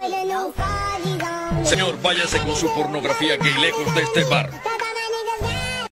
Señor, váyase con su pornografía gay lejos de este bar.